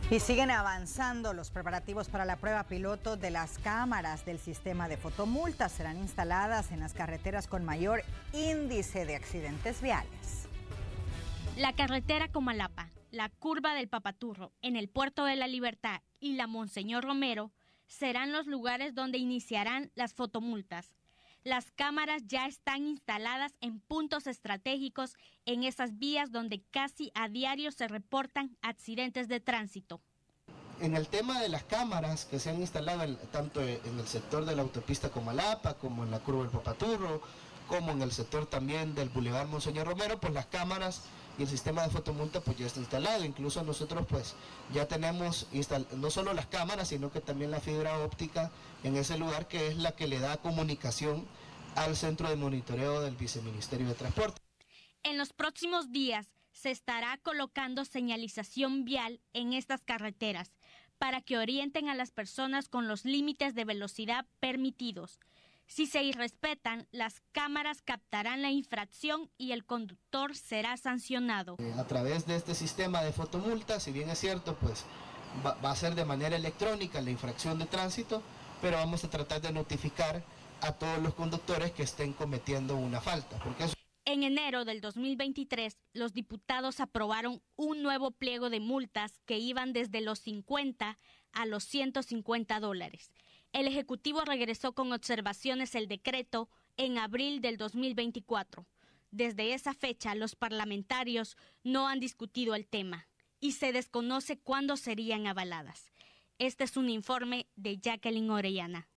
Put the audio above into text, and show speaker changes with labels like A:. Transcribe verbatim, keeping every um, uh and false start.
A: Y siguen avanzando los preparativos para la prueba piloto de las cámaras del sistema de fotomultas. Serán instaladas en las carreteras con mayor índice de accidentes viales.
B: La carretera Comalapa, la curva del Papaturro, en el Puerto de la Libertad y la Monseñor Romero serán los lugares donde iniciarán las fotomultas. Las cámaras ya están instaladas en puntos estratégicos en esas vías donde casi a diario se reportan accidentes de tránsito.
C: En el tema de las cámaras que se han instalado en, tanto en el sector de la autopista Comalapa, como en la curva del Papaturro, como en el sector también del Boulevard Monseñor Romero, pues las cámaras y el sistema de fotomulta pues ya está instalado. Incluso nosotros pues ya tenemos instal no solo las cámaras, sino que también la fibra óptica en ese lugar, que es la que le da comunicación al centro de monitoreo del Viceministerio de Transporte.
B: En los próximos días se estará colocando señalización vial en estas carreteras para que orienten a las personas con los límites de velocidad permitidos. Si se irrespetan, las cámaras captarán la infracción y el conductor será sancionado.
C: A través de este sistema de fotomulta, si bien es cierto, pues va, va a ser de manera electrónica la infracción de tránsito, pero vamos a tratar de notificar a todos los conductores que estén cometiendo una falta. Porque eso...
B: En enero del dos mil veintitrés, los diputados aprobaron un nuevo pliego de multas que iban desde los cincuenta a los ciento cincuenta dólares. El Ejecutivo regresó con observaciones el decreto en abril del dos mil veinticuatro. Desde esa fecha, los parlamentarios no han discutido el tema y se desconoce cuándo serían avaladas. Este es un informe de Jacqueline Orellana.